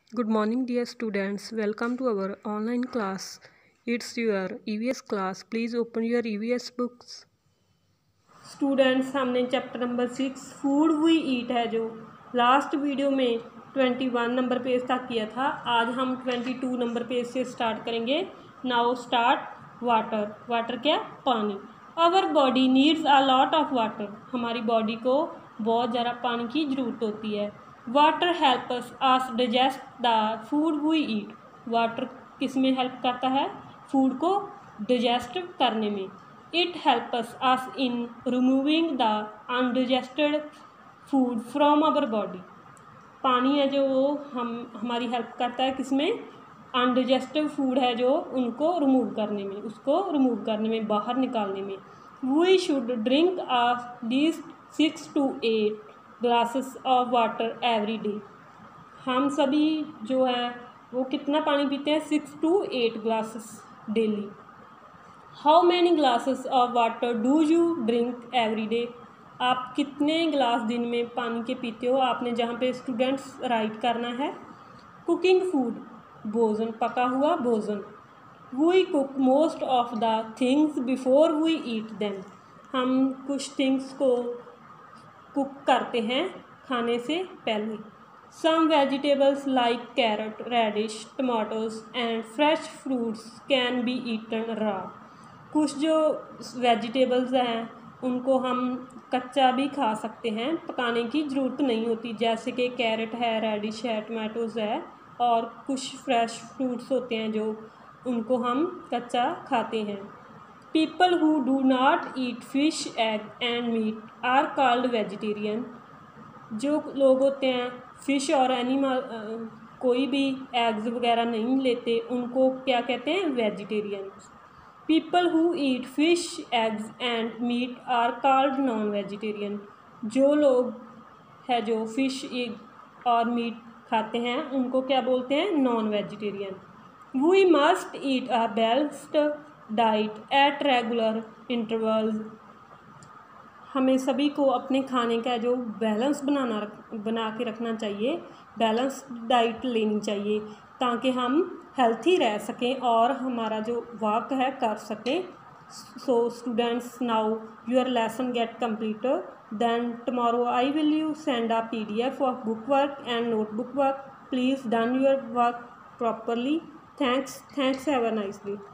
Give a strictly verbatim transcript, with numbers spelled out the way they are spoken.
Good morning, dear students. Welcome to our online class. It's your E V S class. Please open your E V S books. Students, हमने chapter number six food we eat है जो last video में twenty one number page तक किया था। आज हम twenty two number page से स्टार्ट करेंगे। Now start water. वाटर क्या? पानी। Our body needs a lot of water. हमारी बॉडी को बहुत ज़्यादा पानी की ज़रूरत होती है। Water helps us digest the food we eat. Water किस में हेल्प करता है? फूड को डाइजेस्ट करने में। It helps us in removing the undigested food from our body. पानी है जो वो हम हमारी हेल्प करता है किसमें? अनडाइजेस्टेड फूड है जो उनको रिमूव करने में, उसको रिमूव करने में, बाहर निकालने में। We should drink at least six to eight glasses of water every day. हम सभी जो है वो कितना पानी पीते हैं? Six to eight glasses daily. How many glasses of water do you drink every day? आप कितने गिलास दिन में पानी के पीते हो? आपने जहाँ पे स्टूडेंट्स राइट करना है। कुकिंग फूड, भोजन, पका हुआ भोजन। We cook most of the things before we eat them. हम कुछ थिंग्स को कुक करते हैं खाने से पहले। Some vegetables like carrot, radish, tomatoes and fresh fruits can be eaten raw. कुछ जो वेजिटेबल्स हैं उनको हम कच्चा भी खा सकते हैं, पकाने की ज़रूरत नहीं होती। जैसे कि कैरेट है, रेडिश है, टमाटोज़ है, और कुछ फ्रेश फ्रूट्स होते हैं जो उनको हम कच्चा खाते हैं। People who do not eat fish, egg and meat are called vegetarian. जो लोग होते हैं फ़िश और एनिमल कोई भी एग्स वगैरह नहीं लेते, उनको क्या कहते हैं? Vegetarians. People who eat fish, eggs and meat are called non vegetarian. जो लोग है जो फिश, एग और मीट खाते हैं उनको क्या बोलते हैं? Non vegetarian. We must eat a balanced diet at regular intervals. हमें सभी को अपने खाने का जो बैलेंस बनाना रख बना के रखना चाहिए, बैलेंस डाइट लेनी चाहिए ताकि हम हेल्थी रह सकें और हमारा जो वर्क है कर सकें। So students, now your lesson get completed. Then tomorrow I will you send a P D F of book work and notebook work. Please done your work properly. Thanks thanks have a nice day.